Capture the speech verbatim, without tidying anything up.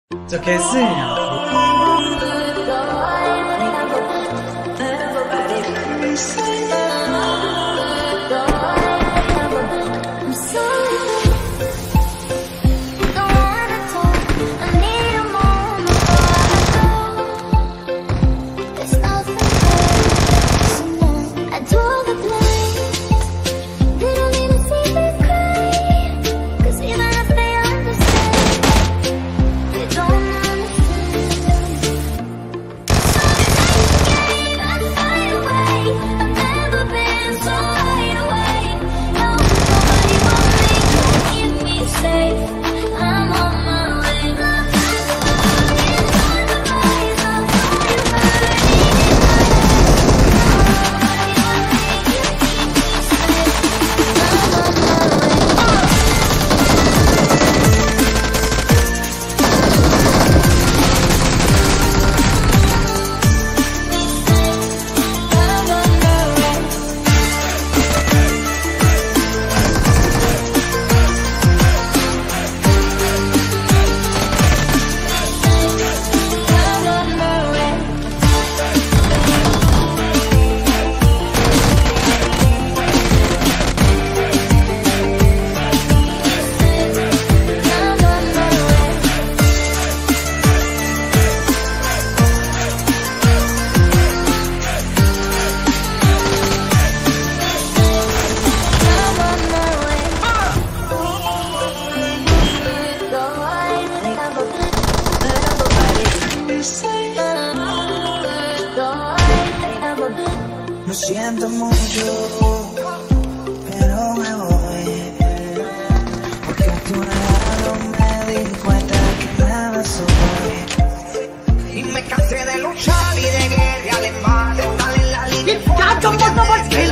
Yo qué sé. Lo siento mucho, pero me voy, porque a tu lado me di cuenta que nada soy. Y me cansé de luchar y de guerrear en mal, estar en la línea.